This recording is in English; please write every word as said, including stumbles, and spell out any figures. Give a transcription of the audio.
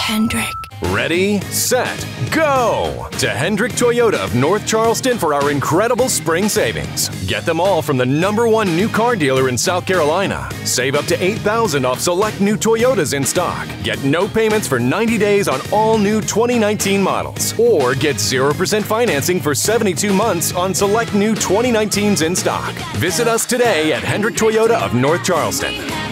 Hendrick. Ready, set, go! To Hendrick Toyota of North Charleston for our incredible spring savings. Get them all from the number one new car dealer in South Carolina. Save up to eight thousand dollars off select new Toyotas in stock. Get no payments for ninety days on all new twenty nineteen models. Or get zero percent financing for seventy-two months on select new twenty nineteens in stock. Visit us today at Hendrick Toyota of North Charleston.